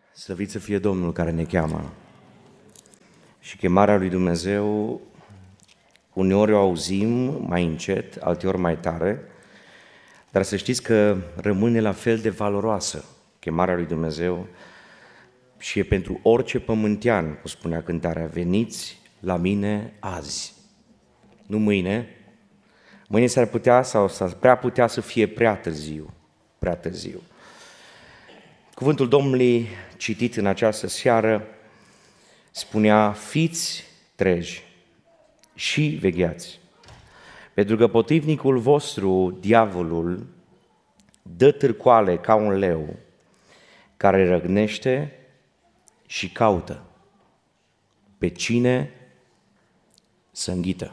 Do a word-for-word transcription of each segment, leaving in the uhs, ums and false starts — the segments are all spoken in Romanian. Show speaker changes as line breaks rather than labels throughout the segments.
Slăvit să fie Domnul care ne cheamă. Și chemarea lui Dumnezeu uneori o auzim mai încet, alteori mai tare, dar să știți că rămâne la fel de valoroasă chemarea lui Dumnezeu și e pentru orice pământean, cum spunea cântarea, veniți la mine azi, nu mâine. Mâine s-ar putea sau s-ar prea putea să fie prea târziu, prea târziu. Cuvântul Domnului citit în această seară spunea, fiți treji și vegheați, pentru că potrivnicul vostru, diavolul, dă târcoale ca un leu care răgnește și caută pe cine să înghită.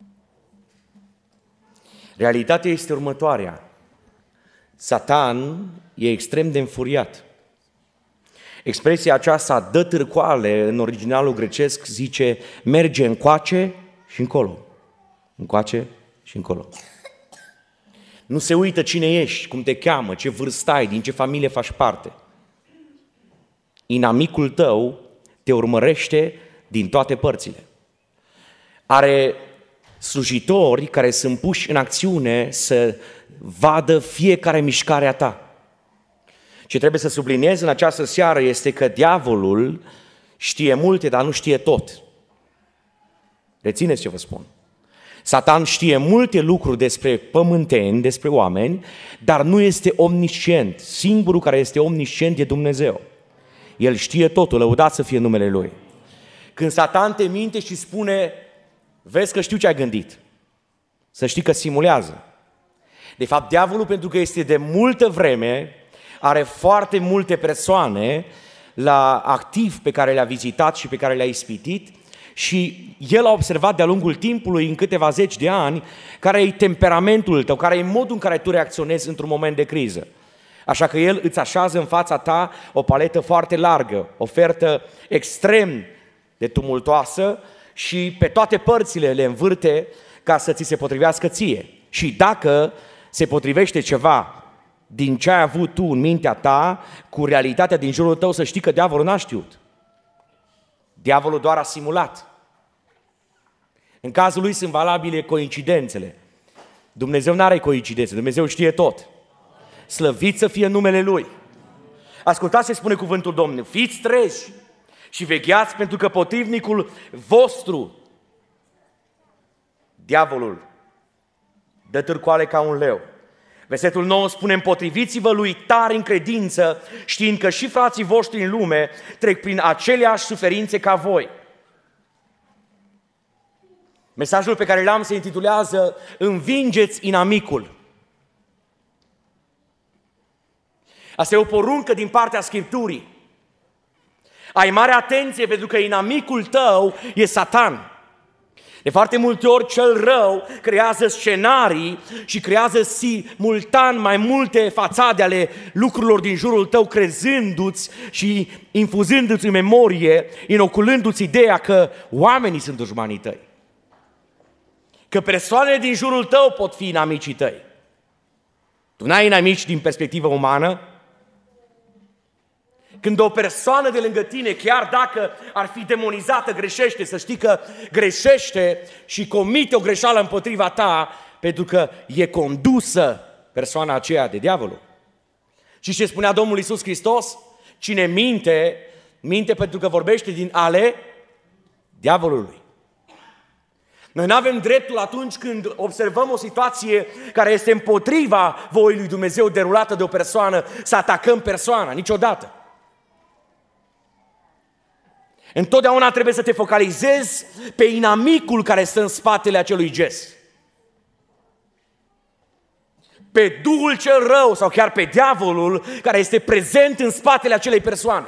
Realitatea este următoarea. Satan e extrem de înfuriat. Expresia aceasta, dă târcoale, în originalul grecesc, zice, merge încoace și încolo. Încoace și încolo. Nu se uită cine ești, cum te cheamă, ce vârstă ai, din ce familie faci parte. Inamicul tău te urmărește din toate părțile. Are slujitori care sunt puși în acțiune să vadă fiecare mișcare a ta. Ce trebuie să subliniez în această seară este că diavolul știe multe, dar nu știe tot. Rețineți ce vă spun. Satan știe multe lucruri despre pământeni, despre oameni, dar nu este omniscient. Singurul care este omniscient e Dumnezeu. El știe totul, lăudat să fie numele Lui. Când Satan te minte și spune, vezi că știu ce ai gândit, să știi că simulează. De fapt, diavolul, pentru că este de multă vreme, are foarte multe persoane la activ pe care le-a vizitat și pe care le-a ispitit și el a observat de-a lungul timpului, în câteva zeci de ani, care e temperamentul tău, care e modul în care tu reacționezi într-un moment de criză. Așa că el îți așează în fața ta o paletă foarte largă, ofertă extrem de tumultoasă și pe toate părțile le învârte ca să ți se potrivească ție. Și dacă se potrivește ceva din ce ai avut tu în mintea ta cu realitatea din jurul tău, să știi că diavolul n-a știut. Diavolul doar a simulat. În cazul lui sunt valabile coincidențele. Dumnezeu n-are coincidențe, Dumnezeu știe tot. Slăvit să fie numele Lui. Ascultați ce spune cuvântul Domnului. Fiți treji și vegheați, pentru că potrivnicul vostru, diavolul, dă târcoale ca un leu. Versetul nouă spune, împotriviți-vă lui tare în credință, știind că și frații voștri în lume trec prin aceleași suferințe ca voi. Mesajul pe care l-am se intitulează, învingeți inamicul. Asta e o poruncă din partea Scripturii. Ai mare atenție pentru că inamicul tău e Satan. De foarte multe ori cel rău creează scenarii și creează simultan mai multe fațade ale lucrurilor din jurul tău, crezându-ți și infuzându-ți în memorie, inoculându-ți ideea că oamenii sunt dușmanii tăi. Că persoanele din jurul tău pot fi inamicii tăi. Tu n-ai inamici din perspectivă umană. Când o persoană de lângă tine, chiar dacă ar fi demonizată, greșește, să știi că greșește și comite o greșeală împotriva ta, pentru că e condusă persoana aceea de diavolul. Și ce spunea Domnul Iisus Hristos? Cine minte, minte pentru că vorbește din ale diavolului. Noi nu avem dreptul atunci când observăm o situație care este împotriva voii lui Dumnezeu derulată de o persoană, să atacăm persoana, niciodată. Întotdeauna trebuie să te focalizezi pe inamicul care stă în spatele acelui gest. Pe duhul cel rău sau chiar pe diavolul care este prezent în spatele acelei persoane.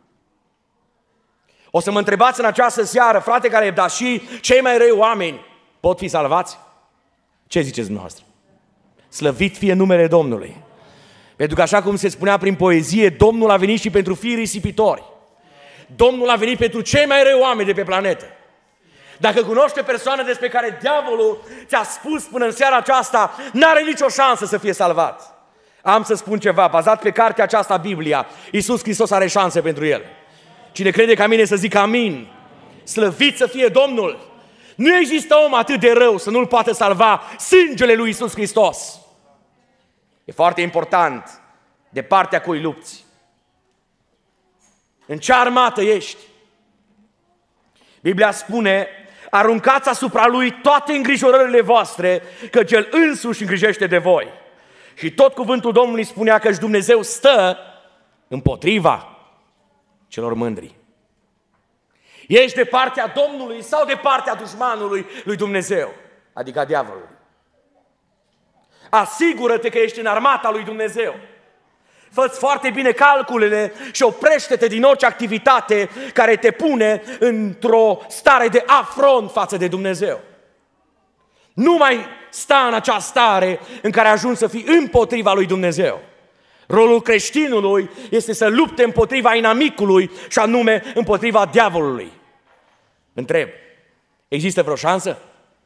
O să mă întrebați în această seară, frate care dar și cei mai răi oameni pot fi salvați? Ce ziceți dumneavoastră? Slăvit fie numele Domnului. Pentru că așa cum se spunea prin poezie, Domnul a venit și pentru fii risipitori. Domnul a venit pentru cei mai răi oameni de pe planetă. Dacă cunoști o persoană despre care diavolul ți-a spus până în seara aceasta, n-are nicio șansă să fie salvat. Am să spun ceva, bazat pe cartea aceasta, Biblia, Iisus Hristos are șanse pentru el. Cine crede ca mine să zic amin. Slăvit să fie Domnul. Nu există om atât de rău să nu-l poată salva sângele lui Iisus Hristos. E foarte important de partea cui lupți. În ce armată ești? Biblia spune, aruncați asupra lui toate îngrijorările voastre, căci el însuși îngrijește de voi. Și tot cuvântul Domnului spunea că Dumnezeu stă împotriva celor mândri. Ești de partea Domnului sau de partea dușmanului lui Dumnezeu, adică a diavolului? Asigură-te că ești în armata lui Dumnezeu. Fă-ți foarte bine calculele și oprește-te din orice activitate care te pune într-o stare de afront față de Dumnezeu. Nu mai sta în acea stare în care ajungi să fii împotriva lui Dumnezeu. Rolul creștinului este să lupte împotriva inamicului și anume împotriva diavolului. Întreb, există vreo șansă?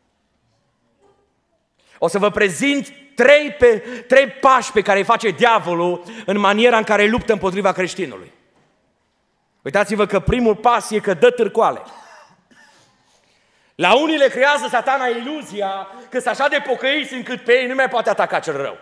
O să vă prezint trei, pe, trei pași pe care îi face diavolul în maniera în care luptă împotriva creștinului. Uitați-vă că primul pas e că dă târcoale. La unii le creează Satana iluzia că sunt așa de pocăiți încât pe ei nu mai poate ataca cel rău.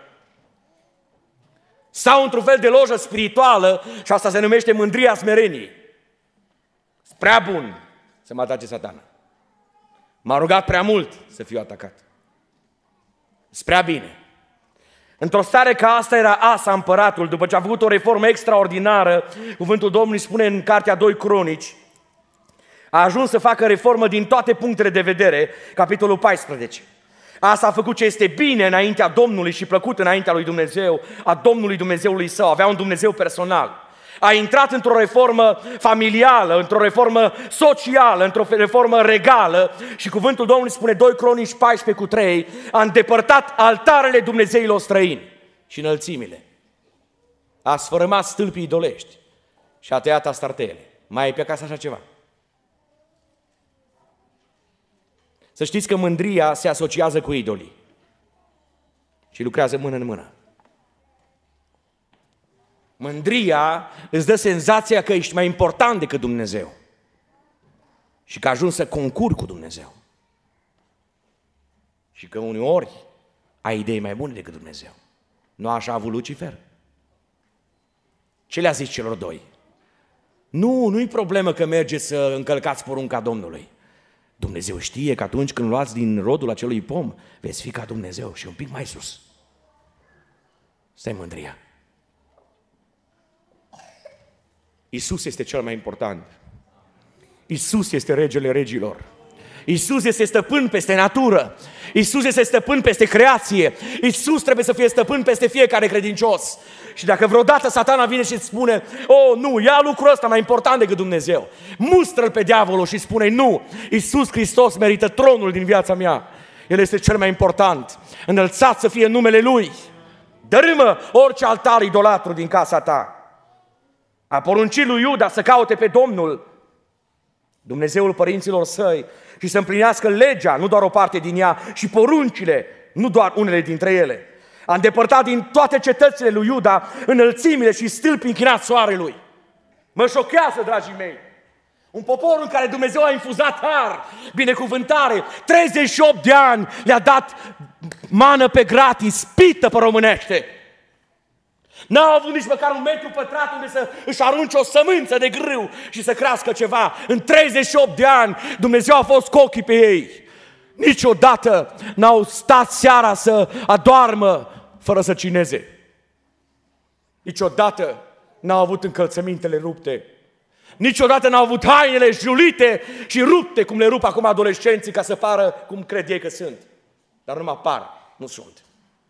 Sau într-un fel de lojă spirituală și asta se numește mândria smereniei. Sunt prea bun să mă atace Satana. M-a rugat prea mult să fiu atacat. Sunt prea bine. Într-o stare ca asta era Asa, împăratul, după ce a făcut o reformă extraordinară, cuvântul Domnului spune în cartea doi Cronici, a ajuns să facă reformă din toate punctele de vedere, capitolul paisprezece. Asa a făcut ce este bine înaintea Domnului și plăcut înaintea lui Dumnezeu, a Domnului Dumnezeului său, avea un Dumnezeu personal. A intrat într-o reformă familială, într-o reformă socială, într-o reformă regală și cuvântul Domnului spune doi Cronici paisprezece cu trei, a îndepărtat altarele dumnezeilor străini și înălțimile. A sfărâmat stâlpii idolești și a tăiat astartele. Mai e pe acasă așa ceva? Să știți că mândria se asociază cu idolii și lucrează mână în mână. Mândria îți dă senzația că ești mai important decât Dumnezeu și că ajungi să concuri cu Dumnezeu și că uneori ai idei mai bune decât Dumnezeu. Nu așa a avut Lucifer? Ce le-a zis celor doi? Nu, nu-i problemă că mergeți să încălcați porunca Domnului. Dumnezeu știe că atunci când luați din rodul acelui pom, veți fi ca Dumnezeu și un pic mai sus. Stai mândria. Iisus este cel mai important. Iisus este regele regilor. Iisus este stăpân peste natură. Iisus este stăpân peste creație. Iisus trebuie să fie stăpân peste fiecare credincios. Și dacă vreodată Satana vine și îți spune, oh, nu, ia lucrul ăsta mai important decât Dumnezeu, mustră-l pe diavolul și spune, nu, Iisus Hristos merită tronul din viața mea. El este cel mai important. Înălțat să fie numele Lui. Dărâmă orice altar idolatru din casa ta. A poruncit lui Iuda să caute pe Domnul, Dumnezeul părinților săi, și să împlinească legea, nu doar o parte din ea, și poruncile, nu doar unele dintre ele. A îndepărtat din toate cetățile lui Iuda înălțimile și stâlpii închinați soarelui. Mă șochează, dragii mei, un popor în care Dumnezeu a infuzat har, binecuvântare, treizeci și opt de ani le-a dat mană pe gratis, pită pe românește. N-au avut nici măcar un metru pătrat unde să își arunce o sămânță de grâu și să crească ceva. În treizeci și opt de ani Dumnezeu a fost cu ochii pe ei. Niciodată n-au stat seara să adoarmă fără să cineze. Niciodată n-au avut încălțămintele rupte. Niciodată n-au avut hainele julite și rupte, cum le rup acum adolescenții ca să pară cum cred ei că sunt. Dar numai par, nu sunt.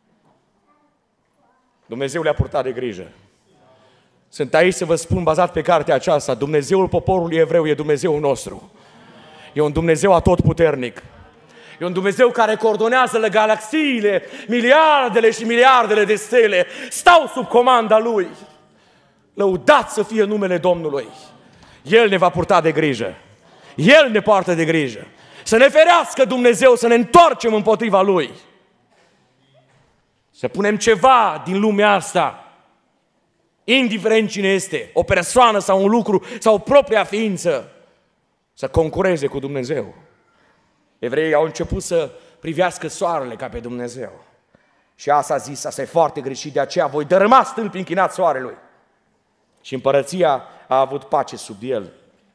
Dumnezeu le-a purtat de grijă. Sunt aici să vă spun, bazat pe cartea aceasta, Dumnezeul poporului evreu e Dumnezeul nostru. E un Dumnezeu atotputernic. E un Dumnezeu care coordonează galaxiile, miliardele și miliardele de stele. Stau sub comanda Lui. Lăudat să fie numele Domnului. El ne va purta de grijă. El ne poartă de grijă. Să ne ferească Dumnezeu să ne întoarcem împotriva Lui. Să punem ceva din lumea asta, indiferent cine este, o persoană sau un lucru sau propria ființă, să concureze cu Dumnezeu. Evreii au început să privească soarele ca pe Dumnezeu. Și asta a zis, asta e foarte greșit, de aceea voi dărâma stâlpi închinați soarelui. Și împărăția a avut pace sub el.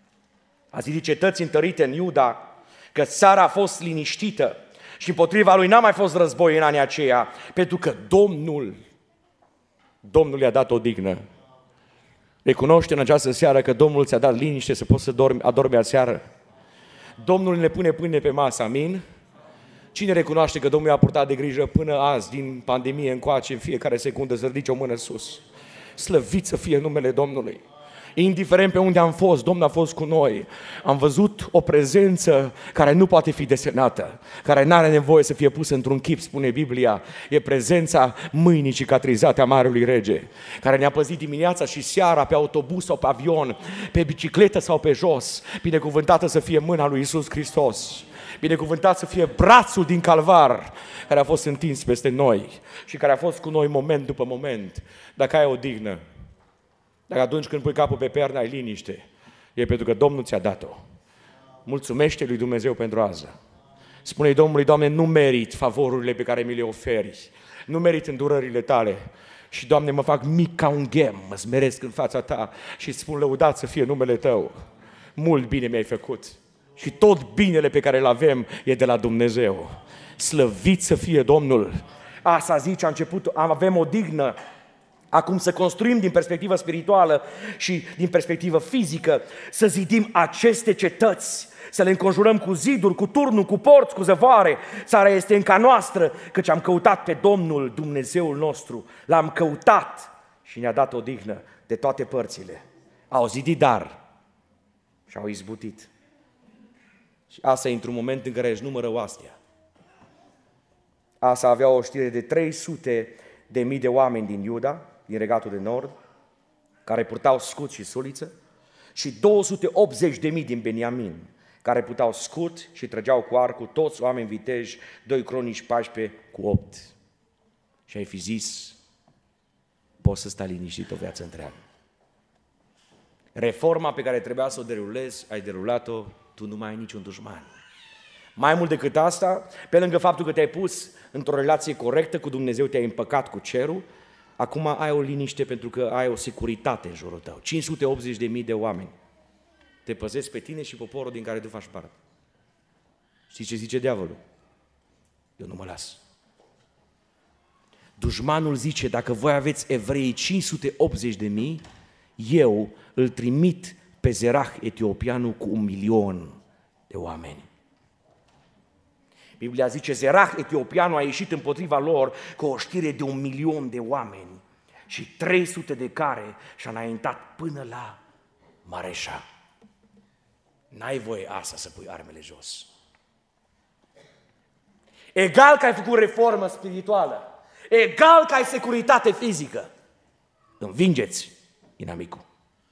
A zis cetăți întărite în Iuda, că țara a fost liniștită și împotriva lui n-a mai fost război în anii aceia, pentru că Domnul, Domnul i-a dat odihnă. Recunoaște în această seară că Domnul ți-a dat liniște să poți să dormi, adormi aseară. Domnul ne pune pâine pe masă, amin? Cine recunoaște că Domnul a purtat de grijă până azi, din pandemie încoace, în fiecare secundă, să ridice o mână sus? Slăvit să fie numele Domnului! Indiferent pe unde am fost, Domnul a fost cu noi. Am văzut o prezență care nu poate fi desenată, care nu are nevoie să fie pusă într-un chip, spune Biblia. E prezența mâinii cicatrizate a Marelui Rege, care ne-a păzit dimineața și seara pe autobuz sau pe avion, pe bicicletă sau pe jos. Binecuvântată să fie mâna lui Iisus Hristos. Binecuvântat să fie brațul din Calvar care a fost întins peste noi și care a fost cu noi moment după moment. Dacă ai odihnă, dacă atunci când pui capul pe pernă ai liniște, e pentru că Domnul ți-a dat-o. Mulțumește lui Dumnezeu pentru asta. Spune-i Domnului, Doamne, nu merit favorurile pe care mi le oferi, nu merit îndurările tale. Și, Doamne, mă fac mic ca un ghem, mă smeresc în fața ta și îți spun, lăudat să fie numele tău. Mult bine mi-ai făcut. Și tot binele pe care îl avem e de la Dumnezeu. Slăvit să fie Domnul. Asta zice, a început, avem odihnă. Acum să construim din perspectivă spirituală și din perspectivă fizică, să zidim aceste cetăți, să le înconjurăm cu ziduri, cu turnuri, cu porți, cu zăvoare. Țara este încă noastră, căci am căutat pe Domnul, Dumnezeul nostru. L-am căutat și ne-a dat odihnă de toate părțile. Au zidit dar și au izbutit. Și Asa e într-un moment în care își numără oastea. Asa avea o știre de trei sute de mii de oameni din Iuda, din Regatul de Nord, care purtau scut și suliță, și două sute optzeci de mii din Beniamin, care purtau scut și trăgeau cu arcul, toți oameni viteji, doi Cronici paisprezece cu opt. Și ai fi zis, poți să stai liniștit o viață întreagă. Reforma pe care trebuia să o derulezi, ai derulat-o, tu nu mai ai niciun dușman. Mai mult decât asta, pe lângă faptul că te-ai pus într-o relație corectă cu Dumnezeu, te-ai împăcat cu cerul, acum ai o liniște pentru că ai o securitate în jurul tău. cinci sute optzeci de mii de oameni te păzesc pe tine și poporul din care tu faci parte. Știi ce zice diavolul? Eu nu mă las. Dușmanul zice, dacă voi aveți evrei cinci sute optzeci de mii, eu îl trimit pe Zerah etiopianul cu un milion de oameni. Biblia zice, Zerah etiopianul a ieșit împotriva lor cu o știre de un milion de oameni și trei sute de care și-a înaintat până la Mareșa. N-ai voie asta să pui armele jos. Egal că ai făcut reformă spirituală, egal că ai securitate fizică, învingeți inamicul.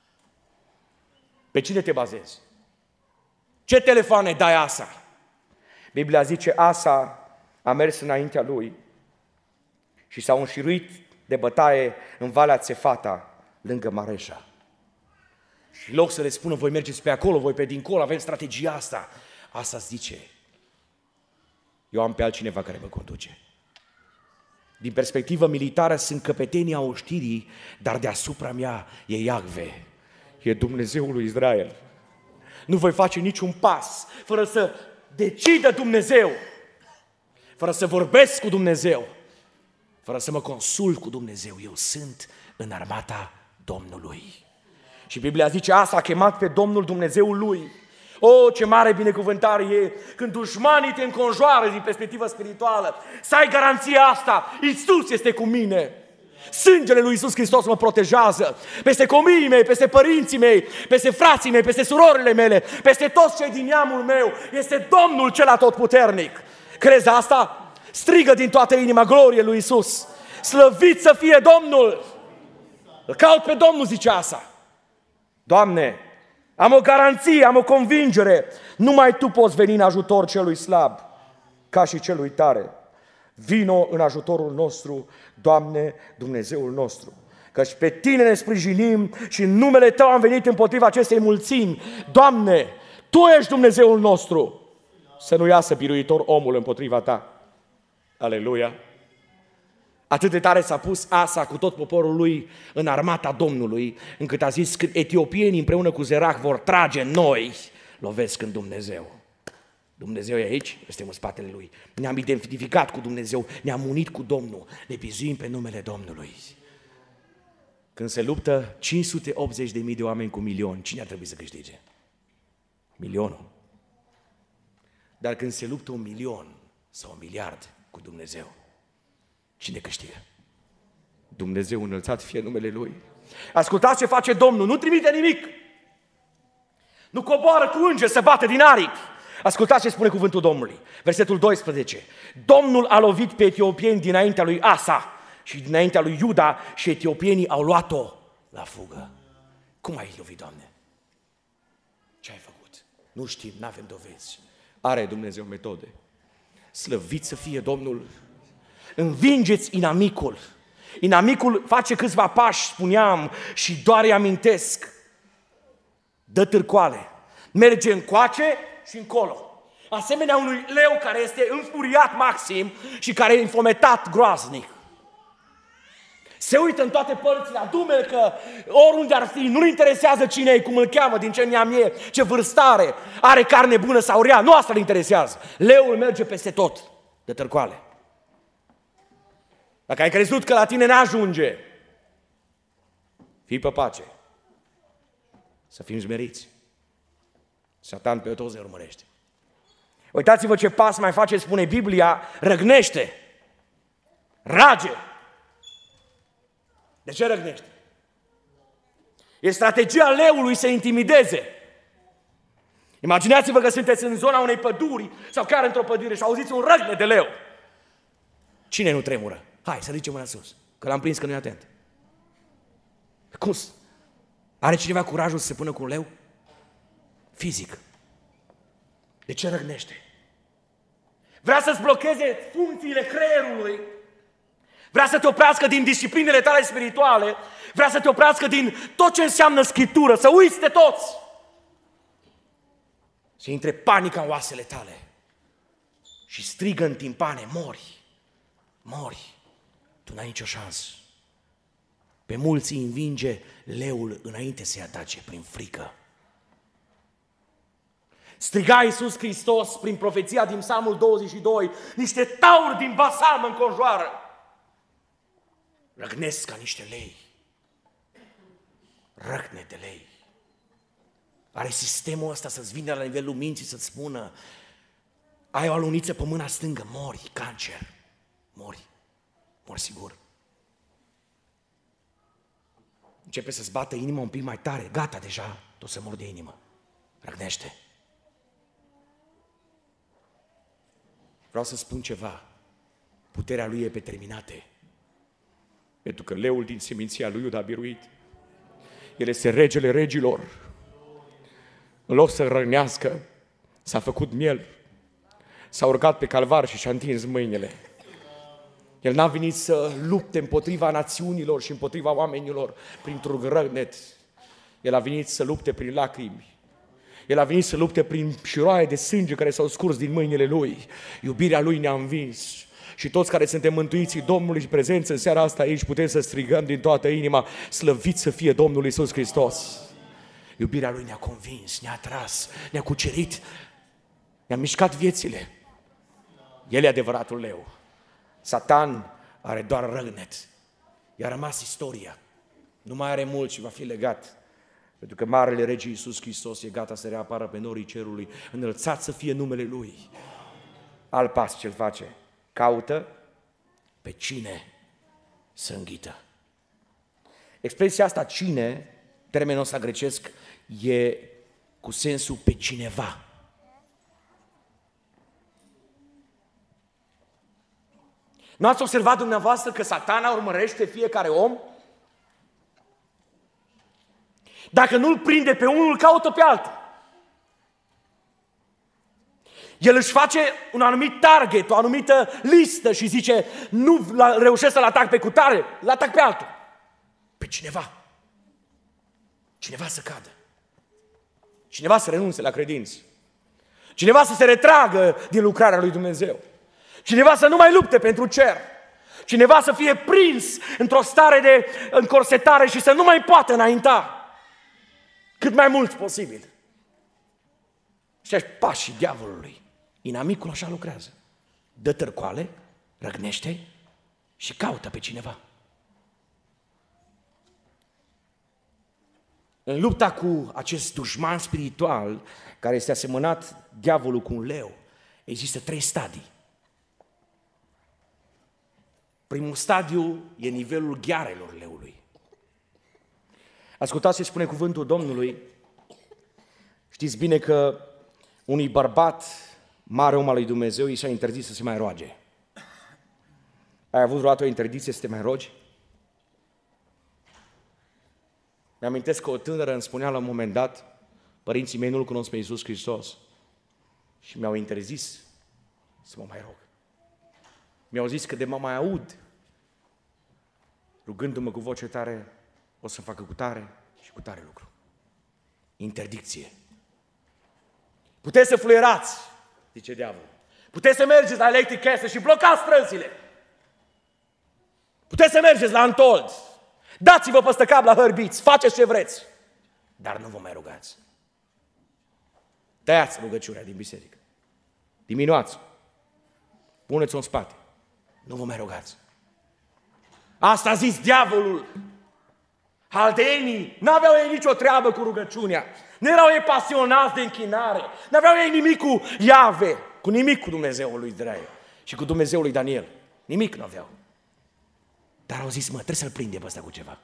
Pe cine te bazezi? Ce telefoane dai Asa? Biblia zice, Asa a mers înaintea lui și s-a înșiruit de bătaie în Valea Țefata, lângă Mareșa. Și în loc să le spună, voi mergeți pe acolo, voi pe dincolo, avem strategia asta. Asa zice, eu am pe altcineva care mă conduce. Din perspectivă militară sunt căpetenii a oștirii, dar deasupra mea e Iahve, e Dumnezeul lui Israel. Nu voi face niciun pas fără să decidă Dumnezeu, fără să vorbesc cu Dumnezeu, fără să mă consult cu Dumnezeu. Eu sunt în armata Domnului. Și Biblia zice, Asa a chemat pe Domnul Dumnezeul lui. O, ce mare binecuvântare e când dușmanii te înconjoară din perspectivă spirituală. Să ai garanția asta, Iisus este cu mine. Sângele lui Iisus Hristos mă protejează peste copiii mei, peste părinții mei, peste frații mei, peste surorile mele, peste toți cei din neamul meu. Este Domnul cel atotputernic. Crezi asta? Strigă din toată inima glorie lui Iisus. Slăvit să fie Domnul! Îl caut pe Domnul, zice Asa. Doamne, am o garanție, am o convingere. Numai Tu poți veni în ajutor celui slab, ca și celui tare. Vino în ajutorul nostru, Doamne, Dumnezeul nostru. Căci pe Tine ne sprijinim și în numele Tău am venit împotriva acestei mulțimi. Doamne, Tu ești Dumnezeul nostru. Să nu iasă biruitor omul împotriva Ta. Aleluia! Atât de tare s-a pus Asa cu tot poporul lui în armata Domnului, încât a zis, când etiopienii împreună cu Zerah vor trage noi, lovesc în Dumnezeu. Dumnezeu e aici, suntem în spatele Lui. Ne-am identificat cu Dumnezeu, ne-am unit cu Domnul, ne bizuim pe numele Domnului. Când se luptă cinci sute optzeci de mii de oameni cu milion, cine ar trebui să câștige? Milionul. Dar când se luptă un milion sau un miliard cu Dumnezeu, cine câștigă? Dumnezeu înălțat fie numele Lui. Ascultați ce face Domnul, nu trimite nimic. Nu coboară cu îngeri să bată din aripi. Ascultați ce spune cuvântul Domnului. Versetul doisprezece. Domnul a lovit pe etiopieni dinaintea lui Asa și dinaintea lui Iuda și etiopienii au luat-o la fugă. Cum ai lovit, Doamne? Ce ai făcut? Nu știm, n-avem dovezi. Are Dumnezeu metode. Slăvit să fie Domnul. Învingeți inamicul. Inamicul face câțiva pași, spuneam, și doar îi amintesc. Dă târcoale. Merge încoace și încolo. Asemenea unui leu care este înfuriat maxim și care e înfometat groaznic. Se uită în toate părțile, adumele că oriunde ar fi, nu-l interesează cine e, cum îl cheamă, din ce neam e, ce vârstare, are carne bună sau rea, nu asta îl interesează. Leul merge peste tot, de târcoale. Dacă ai crezut că la tine n-ajunge, fii pe pace. Să fim smeriți. Satan pe toți ne urmărește. Uitați-vă ce pas mai face, spune Biblia, răgnește, rage. De ce răgnește? E strategia leului să intimideze. Imaginați-vă că sunteți în zona unei păduri sau chiar într-o pădure și auziți un răgnet de leu. Cine nu tremură? Hai, să ridicem mâna sus, că l-am prins că nu e atent. Cum? Are cineva curajul să se pună cu un leu? Fizic. De ce răgnește? Vrea să-ți blocheze funcțiile creierului, vrea să te oprească din disciplinele tale spirituale, vrea să te oprească din tot ce înseamnă Scriptură, să uiți de toți. Să intre panica în oasele tale și strigă în timpane, mori, mori, tu n-ai nicio șansă. Pe mulți îi învinge leul înainte să-i atace prin frică. Striga Iisus Hristos prin profeția din Psalmul douăzeci și doi, niște tauri din Basan mă înconjoară. Răgnesc ca niște lei. Răcne de lei. Are sistemul ăsta să-ți vină la nivelul minții să-ți spună, ai o aluniță pe mâna stângă, mori, cancer, mori, mori sigur. Începe să-ți bată inima un pic mai tare, gata deja, tot să mor de inimă. Răgnește. Vreau să spun ceva, puterea lui e pe terminate, pentru că leul din seminția lui Iuda a biruit. El este regele regilor. În loc să rănească, s-a făcut miel, s-a urcat pe calvar și și-a întins mâinile. El n-a venit să lupte împotriva națiunilor și împotriva oamenilor printr-un răgnet. El a venit să lupte prin lacrimi. El a venit să lupte prin șiroaie de sânge care s-au scurs din mâinile lui. Iubirea lui ne-a învins. Și toți care suntem mântuiții Domnului și prezenți în seara asta aici, putem să strigăm din toată inima, slăvit să fie Domnul Iisus Hristos. Iubirea lui ne-a convins, ne-a atras, ne-a cucerit, ne-a mișcat viețile. El e adevăratul leu. Satan are doar răgnet. I-a rămas istoria. Nu mai are mult și va fi legat. Pentru că Marele Rege Iisus Hristos e gata să reapară pe norii cerului. Înălțat să fie numele Lui. Alt pas ce-l face. Caută pe cine să înghită. Expresia asta, cine, termenul ăsta grecesc, e cu sensul pe cineva. Nu ați observat dumneavoastră că Satana urmărește fiecare om? Dacă nu-l prinde pe unul, îl caută pe altul. El își face un anumit target, o anumită listă și zice, nu reușesc să-l atac pe cutare, îl atac pe altul. Pe cineva. Cineva să cadă. Cineva să renunțe la credință. Cineva să se retragă din lucrarea lui Dumnezeu. Cineva să nu mai lupte pentru cer. Cineva să fie prins într-o stare de încorsetare și să nu mai poată înainta. Cât mai mult posibil. Și așa pașii diavolului. Inamicul așa lucrează. Dă târcoale, răgnește și caută pe cineva. În lupta cu acest dușman spiritual, care este asemănat diavolul cu un leu, există trei stadii. Primul stadiu e nivelul ghearelor leului. Ascultați ce spune cuvântul Domnului. Știți bine că unui bărbat mare om al lui Dumnezeu i s-a interzis să se mai roage. Ai avut vreodată o interdicție să te mai rogi? Mi-amintesc că o tânără îmi spunea la un moment dat, părinții mei nu-L cunosc pe Iisus Hristos și mi-au interzis să mă mai rog. Mi-au zis că de mă mai aud rugându-mă cu voce tare, o să facă cu tare și cu tare lucru. Interdicție. Puteți să fluierați, zice diavolul. Puteți să mergeți la Electric Castle și blocați străzile. Puteți să mergeți la Antold. Dați-vă peste cap la hărbiți, faceți ce vreți. Dar nu vă mai rugați. Tăiați rugăciunea din biserică. Diminuați-o. Puneți-o în spate. Nu vă mai rugați. Asta a zis diavolul. Haldeenii n-aveau ei nicio treabă cu rugăciunea. Nu erau ei pasionați de închinare. N-aveau ei nimic cu Iave, cu nimic cu Dumnezeul lui Israel și cu Dumnezeul lui Daniel. Nimic nu aveau. Dar au zis, mă, trebuie să-l prindem pe ăsta cu ceva.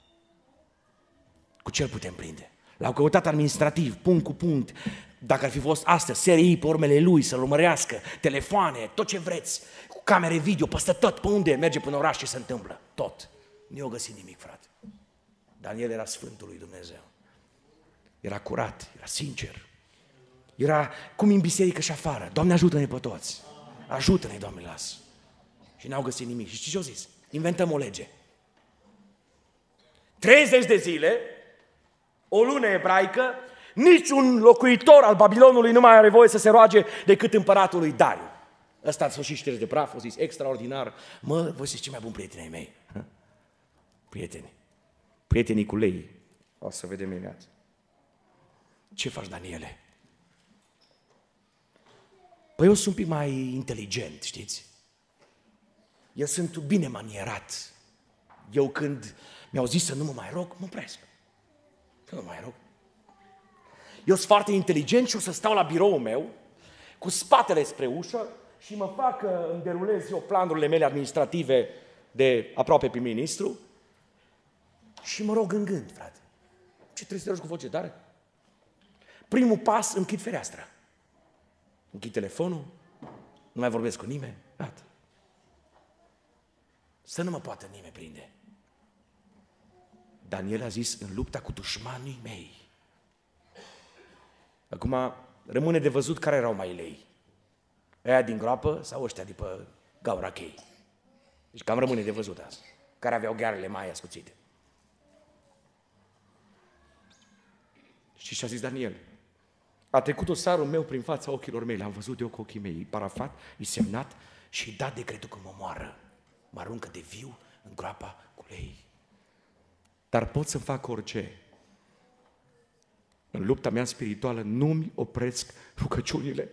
Cu ce îl putem prinde? L-au căutat administrativ, punct cu punct. Dacă ar fi fost astăzi, serii pe urmele lui, să-l urmărească, telefoane, tot ce vreți, cu camere video, peste tot, pe unde merge până oraș, ce se întâmplă, tot. Nu i-au găsit nimic, frate. Daniel era Sfântul lui Dumnezeu. Era curat, era sincer. Era cum în biserică și afară. Doamne, ajută-ne pe toți. Ajută-ne, Doamne, lasă. Și n-au găsit nimic. Și știi ce au zis? Inventăm o lege. treizeci de zile, o lună ebraică, niciun locuitor al Babilonului nu mai are voie să se roage decât împăratul lui Dariu. Ăsta a sfârșit știri de praf, a zis extraordinar. Mă, voi sunteți cei mai buni prieteni ai mei. Hă? Prieteni. Prietenii cu lei. O să vedem imediat. Ce faci, Daniele? Păi eu sunt un pic mai inteligent, știți? Eu sunt bine manierat. Eu când mi-au zis să nu mă mai rog, mă opresc. Să nu mă mai rog. Eu sunt foarte inteligent și o să stau la biroul meu, cu spatele spre ușă și mă fac că îmi derulez eu planurile mele administrative de aproape prim-ministru și mă rog în gând, frate. Ce trebuie să te rogi cu voce tare? Primul pas, închid fereastra. Închid telefonul, nu mai vorbesc cu nimeni, gata. Să nu mă poată nimeni prinde. Daniel a zis, în lupta cu dușmanii mei. Acum, rămâne de văzut care erau mai lei. Aia din groapă sau ăștia de pe gaura chei. Deci cam rămâne de văzut asta. Care aveau ghearele mai ascuțite. Și și-a zis Daniel, a trecut osarul meu prin fața ochilor mei, l-am văzut eu cu ochii mei, parafat, e semnat și dat decretul că mă moară. Mă aruncă de viu în groapa cu lei. Dar pot să fac orice. În lupta mea spirituală nu-mi opresc rugăciunile.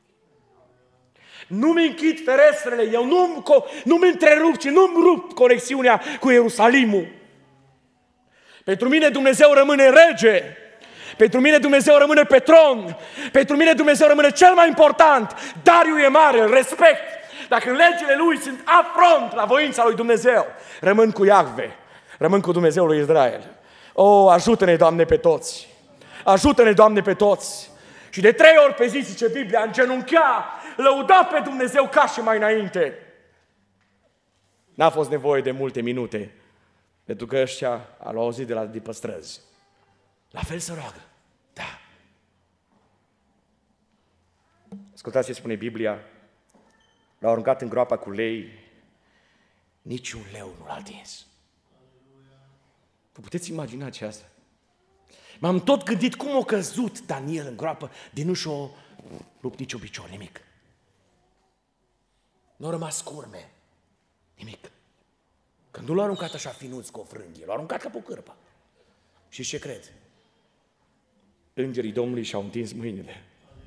Nu-mi închid ferestrele, eu nu-mi, nu-mi întrerup, ci nu-mi rup conexiunea cu Ierusalimul. Pentru mine Dumnezeu rămâne rege. Pentru mine Dumnezeu rămâne pe tron. Pentru mine Dumnezeu rămâne cel mai important. Dariu e mare, îl respect. Dacă în legile lui sunt afront la voința lui Dumnezeu, rămân cu Iahve, rămân cu Dumnezeul lui Israel. O, ajută-ne, Doamne, pe toți! Ajută-ne, Doamne, pe toți! Și de trei ori pe zi, zice Biblia, îngenunchea, lăuda pe Dumnezeu ca și mai înainte. N-a fost nevoie de multe minute, pentru că ăștia au auzit de la de pe străzi. La fel se roagă. Da. Ascultați ce spune Biblia. L-au aruncat în groapa cu lei, niciun leu nu l-a atins. Vă puteți imagina ce asta? M-am tot gândit cum a căzut Daniel în groapă, de nu și-o rupt nicio picior, nimic. Nu a rămas curme, nimic. Când nu l-a aruncat așa finuț cu o frânghie, l-a aruncat ca pe o cârpă. Și ce cred? Îngerii Domnului și-au întins mâinile.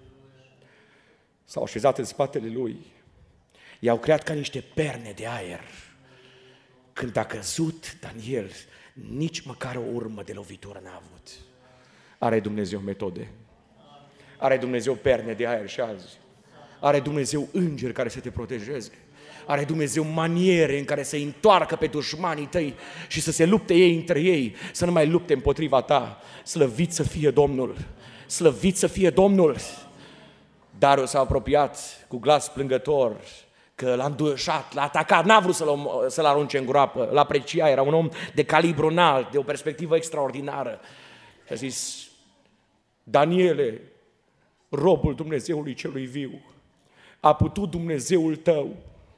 S-au așezat în spatele lui. I-au creat ca niște perne de aer. Când a căzut Daniel, nici măcar o urmă de lovitură n-a avut. Are Dumnezeu metode. Are Dumnezeu perne de aer și azi. Are Dumnezeu îngeri care să te protejeze. Are Dumnezeu maniere în care să-i întoarcă pe dușmanii tăi și să se lupte ei între ei, să nu mai lupte împotriva ta. Slăvit să fie Domnul! Slăvit să fie Domnul! Dariu s-a apropiat cu glas plângător, că l-a înduioșat, l-a atacat, n-a vrut să-l, să-l arunce în groapă, l-aprecia, era un om de calibru înalt, de o perspectivă extraordinară. Și a zis: Daniele, robul Dumnezeului celui viu, a putut Dumnezeul tău,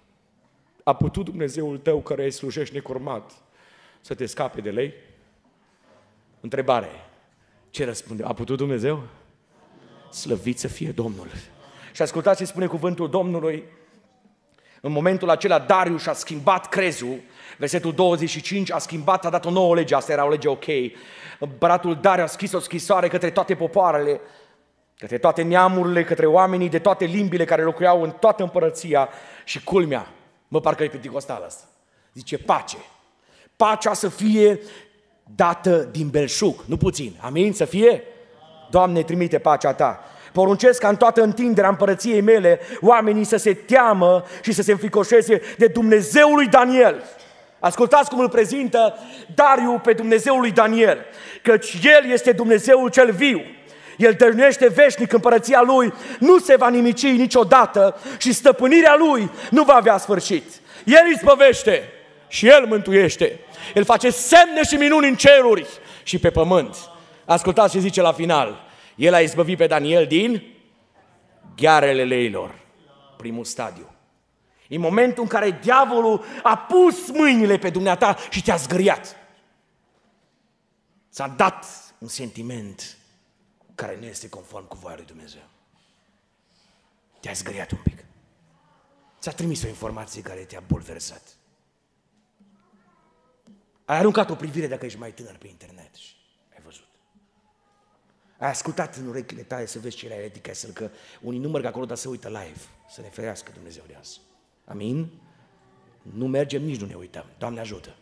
a putut Dumnezeul tău care îi slujești necurmat să te scape de lei? Întrebare. Ce răspunde? A putut Dumnezeu? Slăvit să fie Domnul! Și ascultați ce spune cuvântul Domnului. În momentul acela Darius a schimbat crezul, versetul douăzeci și cinci, a schimbat, a dat o nouă lege, asta era o lege ok. Împăratul Darius a scris o scrisoare către toate popoarele, către toate neamurile, către oamenii de toate limbile care locuiau în toată împărăția și culmea, mă, parcă e penticostal asta, zice pace. Pacea să fie dată din belșug, nu puțin, amin, să fie? Doamne, trimite pacea ta. Poruncesc ca în toată întinderea împărăției mele oamenii să se teamă și să se înfricoșeze de Dumnezeul lui Daniel. Ascultați cum îl prezintă Dariu pe Dumnezeul lui Daniel, căci El este Dumnezeul cel viu. El dăruiește veșnic împărăția Lui, nu se va nimici niciodată și stăpânirea Lui nu va avea sfârșit. El îi izbăvește și El mântuiește. El face semne și minuni în ceruri și pe pământ. Ascultați ce zice la final. El a izbăvit pe Daniel din ghearele leilor. Primul stadiu. În momentul în care diavolul a pus mâinile pe dumneata și te-a zgâriat. S-a dat un sentiment care nu este conform cu voia lui Dumnezeu. Te-a zgâriat un pic. Ți-a trimis o informație care te-a bulversat. Ai aruncat o privire dacă ești mai tânăr pe internet și ai văzut. Ai ascultat în urechile tale să vezi ce era eretic, să că unii număr că acolo, dar se uită live. Să ne ferească Dumnezeu de azi. Amin? Nu mergem, nici nu ne uităm. Doamne ajută!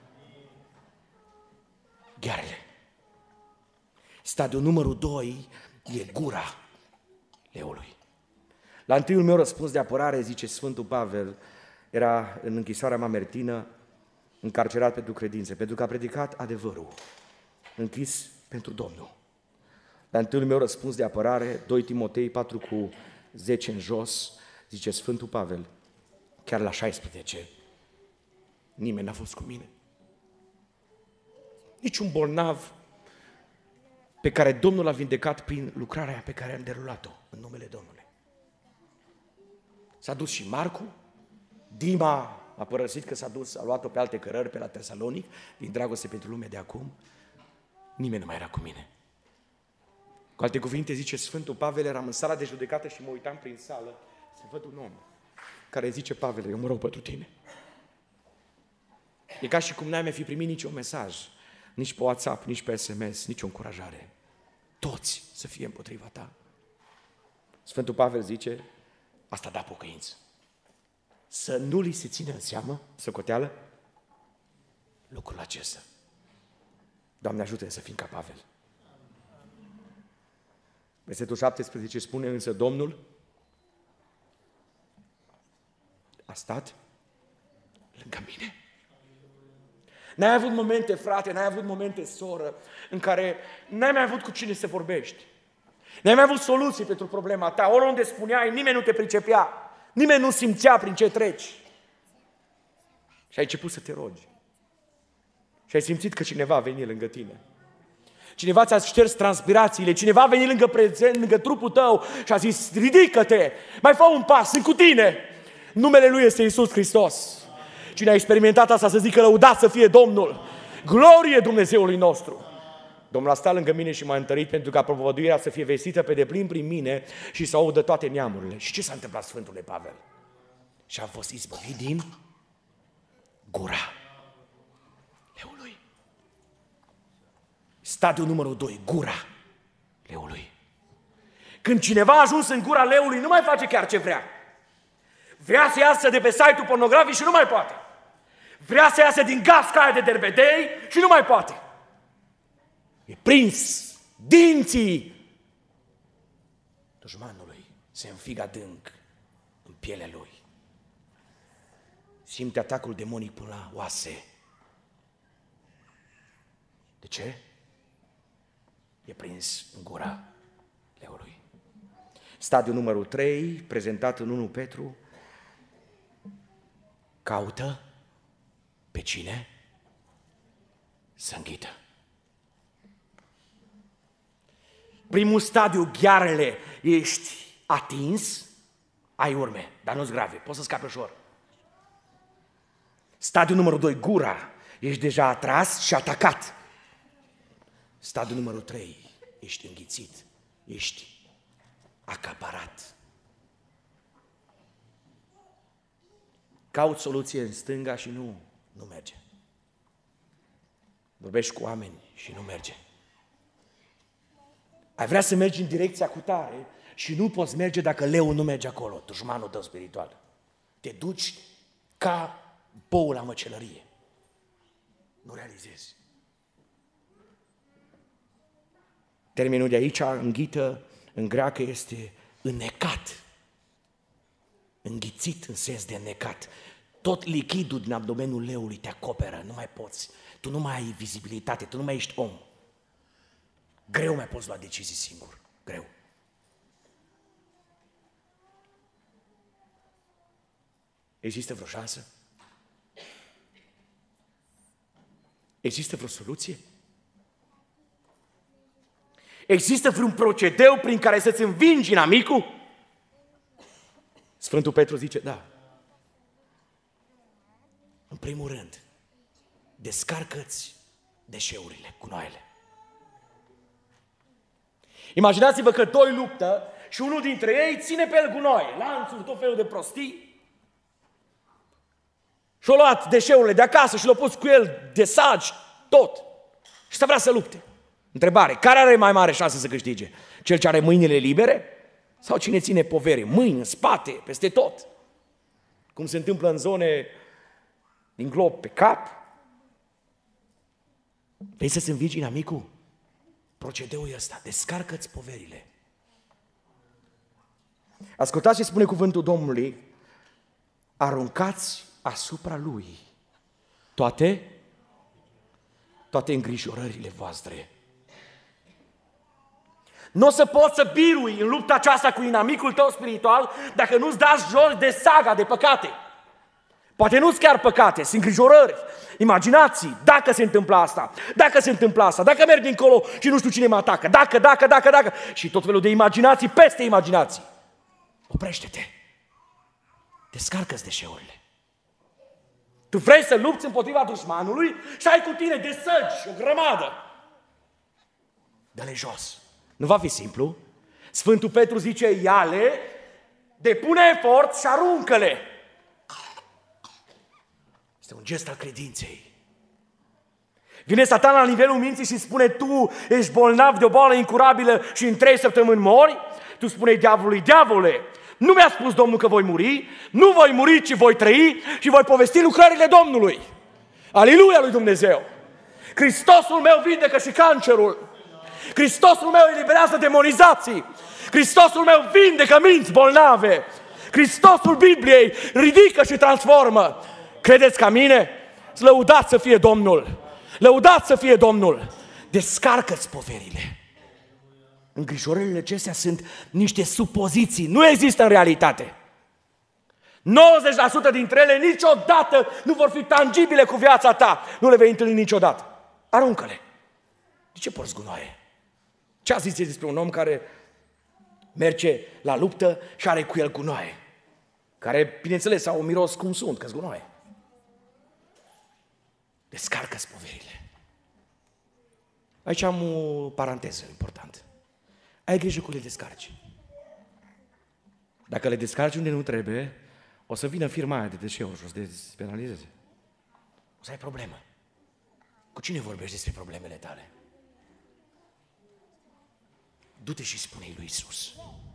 Ghearele. Stadiul numărul doi e gura leului. La întâiul meu răspuns de apărare, zice Sfântul Pavel, era în închisoarea Mamertină, încarcerat pentru credințe, pentru că a predicat adevărul, închis pentru Domnul. La întâiul meu răspuns de apărare, doi Timotei patru cu zece în jos, zice Sfântul Pavel, chiar la șaisprezece, nimeni n-a fost cu mine. Niciun bolnav pe care Domnul l-a vindecat prin lucrarea pe care am derulat-o în numele Domnului. S-a dus și Marcu, Dima a părăsit că s-a dus, a luat-o pe alte cărări pe la Tesalonic, din dragoste pentru lumea de acum. Nimeni nu mai era cu mine. Cu alte cuvinte, zice Sfântul Pavel, eram în sala de judecată și mă uitam prin sală să văd un om care zice, Pavel, eu mă rog pentru tine. E ca și cum n-ai mai fi primit niciun mesaj, nici pe WhatsApp, nici pe S M S, nici o încurajare. Toți să fie împotriva ta. Sfântul Pavel zice, asta da pocăință. Să nu li se ține în seamă, socoteală, lucrul acesta. Doamne, ajută-ne să fim ca Pavel. Versetul șaptesprezece spune, însă Domnul a stat lângă mine. N-ai avut momente, frate, n-ai avut momente, soră, în care n-ai mai avut cu cine să vorbești. N-ai mai avut soluții pentru problema ta. Oriunde spuneai, nimeni nu te pricepea. Nimeni nu simțea prin ce treci. Și ai început să te rogi. Și ai simțit că cineva a venit lângă tine. Cineva ți-a șters transpirațiile, cineva a venit lângă prezent, lângă trupul tău și a zis, ridică-te, mai fă un pas, sunt cu tine. Numele Lui este Iisus Hristos. Cine a experimentat asta să zică, lăudat să fie Domnul. Glorie Dumnezeului nostru. Domnul a stat lângă mine și m-a întărit pentru ca propovăduirea să fie vestită pe deplin prin mine și să audă toate neamurile. Și ce s-a întâmplat Sfântului Pavel? Și am fost izbăvit din gura leului. Stadiul numărul doi, gura leului. Când cineva a ajuns în gura leului, nu mai face chiar ce vrea. Vrea să iasă de pe site-ul pornografic și nu mai poate. Vrea să iasă din gașca aia de derbedei și nu mai poate. E prins, dinții dușmanului se înfigă adânc în pielea lui. Simte atacul demonic până la oase. De ce? E prins în gura leului. Stadiul numărul trei, prezentat în unu Petru, caută pe cine să înghită. Primul stadiu, ghearele, ești atins, ai urme, dar nu-s grave, poți să scapi ușor. Stadiul numărul doi, gura, ești deja atras și atacat. Stadiul numărul trei, ești înghițit, ești acaparat. Cauți soluție în stânga și nu, nu merge. Vorbești cu oameni și nu merge. Ai vrea să mergi în direcția cu tare și nu poți merge dacă leul nu merge acolo, dușmanul tău spiritual. Te duci ca boul la măcelărie. Nu realizezi. Termenul de aici, înghită, în greacă este înnecat. Înghițit în sens de înnecat. Tot lichidul din abdomenul leului te acoperă, nu mai poți. Tu nu mai ai vizibilitate, tu nu mai ești om. Greu mai poți lua decizii singur. Greu. Există vreo șansă? Există vreo soluție? Există vreun procedeu prin care să-ți învingi inamicul? Sfântul Petru zice, da. În primul rând, descarcă-ți deșeurile, gunoaiele. Imaginați-vă că doi luptă și unul dintre ei ține pe el gunoaie, lanțuri, tot felul de prostii. Și-a luat deșeurile de acasă și l-a pus cu el de sagi, tot. Și să vrea să lupte. Întrebare, care are mai mare șansă să câștige? Cel ce are mâinile libere? Sau cine ține povere? Mâini, în spate, peste tot. Cum se întâmplă în zone din glob, pe cap. Vrei să-ți învingi inamicul? Procedeul e ăsta, descarcă-ți poverile. Ascultați ce spune cuvântul Domnului, aruncați asupra Lui toate, toate îngrijorările voastre. Nu o să poți să birui în lupta aceasta cu inamicul tău spiritual dacă nu-ți dați jos de saga de păcate. Poate nu-ți chiar păcate, sunt îngrijorări, imaginații, dacă se întâmplă asta, dacă se întâmplă asta, dacă merg dincolo și nu știu cine mă atacă, dacă, dacă, dacă, dacă, și tot felul de imaginații peste imaginații. Oprește-te, descarcă-ți deșeurile. Tu vrei să lupți împotriva dușmanului și ai cu tine de săgi, o grămadă. Dă-le jos. Nu va fi simplu. Sfântul Petru zice, ia-le, depune efort și aruncă-le. Este un gest al credinței. Vine Satan la nivelul minții și spune, tu ești bolnav de o boală incurabilă și în trei săptămâni mori? Tu spune diavolului, diavole, nu mi-a spus Domnul că voi muri, nu voi muri, ci voi trăi și voi povesti lucrările Domnului. Aleluia lui Dumnezeu! Hristosul meu vindecă și cancerul. Hristosul meu eliberează demonizații. Hristosul meu vindecă minți bolnave. Hristosul Bibliei ridică și transformă. Credeți ca mine? Lăudați să fie Domnul! Lăudați să fie Domnul! Descarcă-ți poverile. Îngrijorările acestea sunt niște supoziții, nu există în realitate. nouăzeci la sută dintre ele niciodată nu vor fi tangibile cu viața ta. Nu le vei întâlni niciodată. Aruncă-le. De ce porți gunoaie? Ce a zis despre un om care merge la luptă și are cu el gunoaie? Care, bineînțeles, au un miros cum sunt, că-s gunoaie. Descarcă-ți poverile. Aici am o paranteză importantă. Ai grijă cu le descarci. Dacă le descarci unde nu trebuie, o să vină firma aia de deșeuri și o să te penalizeze. O să ai problemă. Cu cine vorbești despre problemele tale? Du-te și spune-i lui Iisus.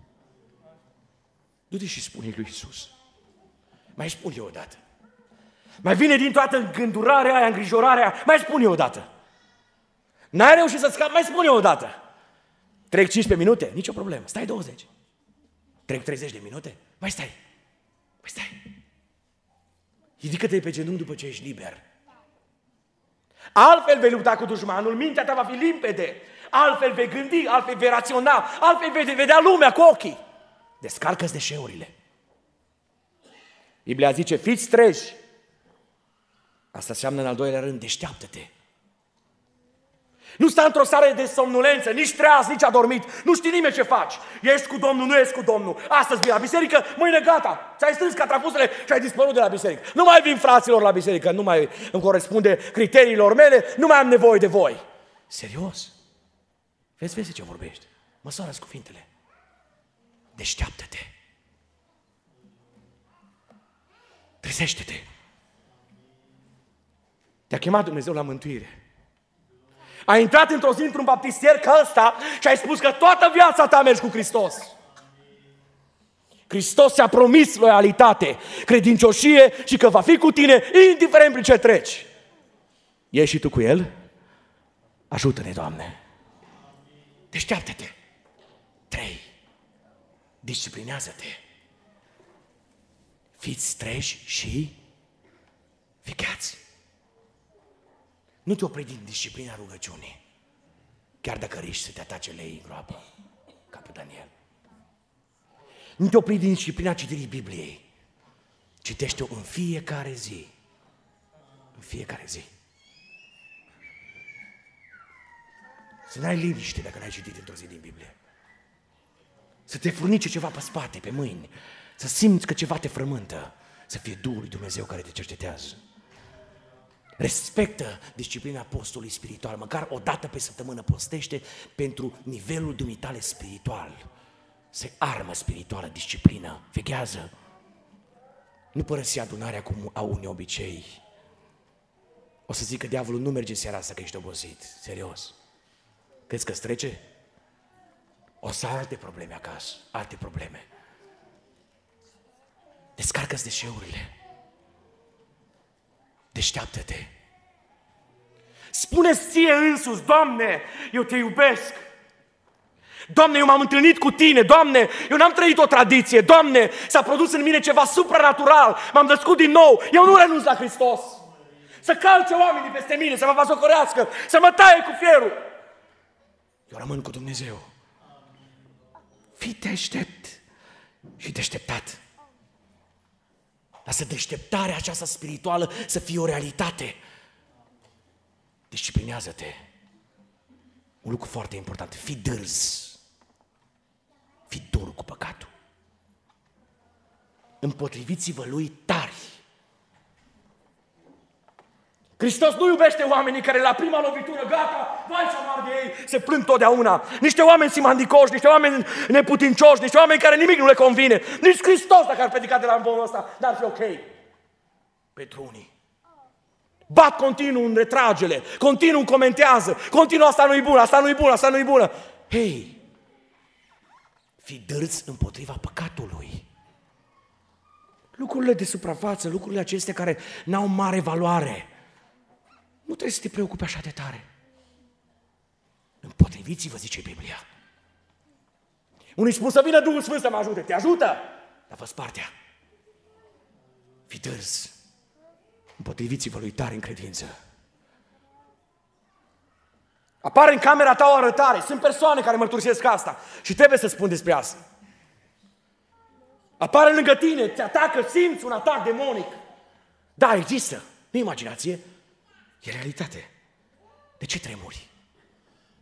Du-te și spune-i lui Iisus. Mai spun eu odată. Mai vine din toată îngândurarea aia, îngrijorarea aia, mai spun eu odată. N-ai reușit să scapi, mai spun eu odată. Trec cincisprezece minute, nicio problemă, stai douăzeci. Trec treizeci de minute, mai stai. Mai stai. Ridică-te pe genunchi după ce ești liber. Altfel vei lupta cu dușmanul, mintea ta va fi limpede. Altfel vei gândi, altfel vei raționa, altfel vei vedea lumea cu ochii. Descarcă-ți deșeurile. Biblia zice, fiți treji. Asta înseamnă în al doilea rând, deșteaptă-te. Nu sta într-o stare de somnolență, nici treaz, nici adormit. Nu știi nimeni ce faci. Ești cu Domnul, nu ești cu Domnul. Astăzi vii la biserică, mâine gata. Ți-ai strâns catrafuzele și ai dispărut de la biserică. Nu mai vin fraților la biserică, nu mai îmi corespunde criteriilor mele, nu mai am nevoie de voi. Serios? Vezi, vezi ce vorbești. Măsoară-ți cuvintele. Deșteaptă-te. Trezește-te. Te-a chemat Dumnezeu la mântuire. Ai intrat într-o zi într-un baptistier ca ăsta și ai spus că toată viața ta mergi cu Hristos. Hristos ți-a promis loialitate, credincioșie și că va fi cu tine indiferent prin ce treci. Ești și tu cu El? Ajută-ne, Doamne. Deșteaptă-te. Trei. Disciplinează-te. Fiți treji și ficați. Nu te opri din disciplina rugăciunii, chiar dacă riști să te atace lei în groapă, ca pe Daniel. Nu te opri din disciplina citirii Bibliei. Citește-o în fiecare zi. În fiecare zi. Să n-ai liniște dacă n-ai citit într-o zi din Biblie. Să te furnice ceva pe spate, pe mâini. Să simți că ceva te frământă. Să fie Duhul lui Dumnezeu care te cercetează. Respectă disciplina postului spiritual. Măcar o dată pe săptămână postește pentru nivelul dumitale spiritual. Se armă spirituală, disciplină, veghează. Nu părăsi adunarea cum au unii obicei. O să zic că diavolul nu merge seara asta că ești obosit. Serios. Crezi că-ți trece? O să ai alte probleme acasă, alte probleme. Descarcă-ți deșeurile. Deșteaptă-te. Spune-ți ție însuți, Doamne, eu te iubesc. Doamne, eu m-am întâlnit cu Tine. Doamne, eu n-am trăit o tradiție. Doamne, s-a produs în mine ceva supranatural. M-am născut din nou. Eu nu renunț la Hristos. Să calce oamenii peste mine, să mă bazocorească, să mă taie cu fierul. Eu rămân cu Dumnezeu. Fii deștept și deșteptat. Lasă deșteptarea aceasta spirituală să fie o realitate. Disciplinează-te. Un lucru foarte important. Fii dârz. Fii dur cu păcatul. Împotriviți-vă lui tari. Hristos nu iubește oamenii care la prima lovitură, gata, vai ce amar de ei, se plâng totdeauna. Niște oameni simandicoși, niște oameni neputincioși, niște oameni care nimic nu le convine. Nici Hristos, dacă ar predica de la învonul ăsta, n-ar fi ok. Pentru unii. Bat continuu în retragele, continuu comentează, continuu asta nu-i bună, asta nu-i bună, asta nu-i bună. Hei, fii dârți împotriva păcatului. Lucrurile de suprafață, lucrurile acestea care n-au mare valoare, nu trebuie să te preocupi așa de tare. Împotriviți-vă, zice Biblia. Unii spun să vină Duhul Sfânt să mă ajute. Te ajută? Dar fă-ți partea. Fii dârz. Împotriviți-vă lui tare în credință. Apare în camera ta o arătare. Sunt persoane care mărturisesc asta. Și trebuie să spun despre asta. Apare lângă tine, te atacă, simți un atac demonic. Da, există. Nu imaginație. E realitate. De ce tremuri?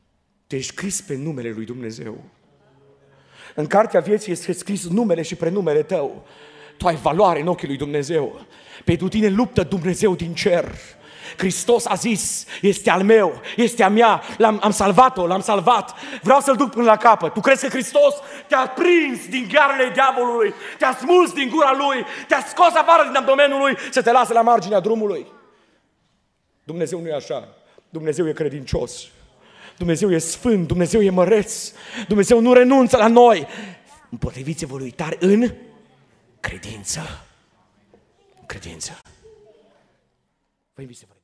Tu ești scris pe numele lui Dumnezeu. În cartea vieții este scris numele și prenumele tău. Tu ai valoare în ochii lui Dumnezeu. Pentru tine luptă Dumnezeu din cer. Hristos a zis, este al meu, este a mea, l-am, am salvat-o, l-am salvat, vreau să-l duc până la capăt. Tu crezi că Hristos te-a prins din ghearele diavolului, te-a smuls din gura lui, te-a scos afară din abdomenul lui să te lasă la marginea drumului? Dumnezeu nu e așa. Dumnezeu e credincios. Dumnezeu e sfânt, Dumnezeu e măreț. Dumnezeu nu renunță la noi. Împotriviți-vă lui tare în credință. Credință. Vă invit să vă